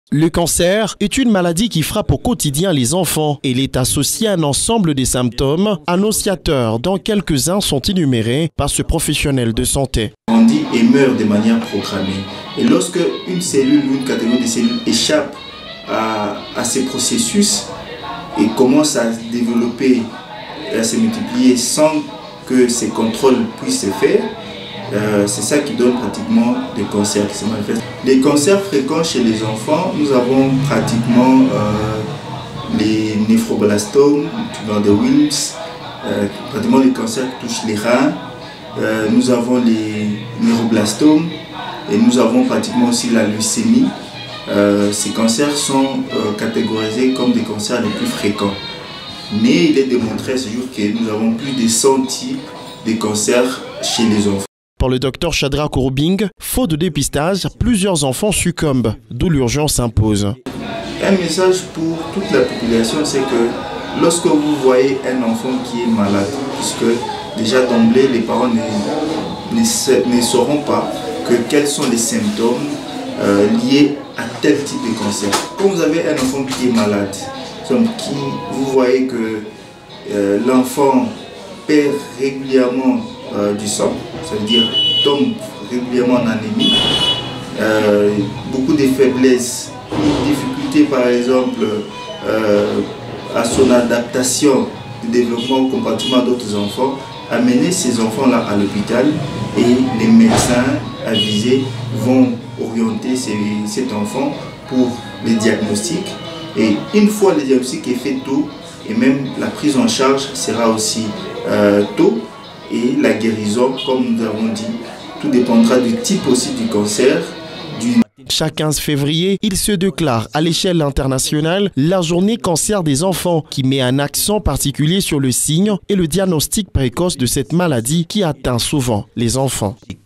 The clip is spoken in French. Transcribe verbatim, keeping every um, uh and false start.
Le cancer est une maladie qui frappe au quotidien les enfants. Il est associé à un ensemble de symptômes annonciateurs dont quelques-uns sont énumérés par ce professionnel de santé. On dit et meurt de manière programmée. Et lorsque une cellule ou une catégorie de cellules échappe à, à ces processus et commence à se développer et à se multiplier sans que ces contrôles puissent se faire, Euh, c'est ça qui donne pratiquement des cancers qui se manifestent. Les cancers fréquents chez les enfants, nous avons pratiquement euh, les néphroblastomes, tumeurs de Wilms, euh, pratiquement les cancers qui touchent les reins. Euh, nous avons les neuroblastomes et nous avons pratiquement aussi la leucémie. Euh, ces cancers sont euh, catégorisés comme des cancers les plus fréquents. Mais il est démontré à ce jour que nous avons plus de cent types de cancers chez les enfants. Pour le docteur Chadra Kouroubing, faute de dépistage, plusieurs enfants succombent, d'où l'urgence s'impose. Un message pour toute la population, c'est que lorsque vous voyez un enfant qui est malade, puisque déjà d'emblée les parents ne, ne, ne sauront pas que quels sont les symptômes euh, liés à tel type de cancer. Quand vous avez un enfant qui est malade, qui, vous voyez que euh, l'enfant perd régulièrement Euh, du sang, ça veut dire tombe régulièrement en anémie, euh, beaucoup de faiblesses, une difficulté par exemple euh, à son adaptation, de développement au comportement d'autres enfants, amener ces enfants-là à l'hôpital et les médecins avisés vont orienter ces, cet enfant pour les diagnostics. Et une fois le diagnostic est fait tôt, et même la prise en charge sera aussi euh, tôt. Et la guérison, comme nous avons dit, tout dépendra du type aussi du cancer. Du... Chaque quinze février, il se déclare à l'échelle internationale la journée cancer des enfants qui met un accent particulier sur le signe et le diagnostic précoce de cette maladie qui atteint souvent les enfants.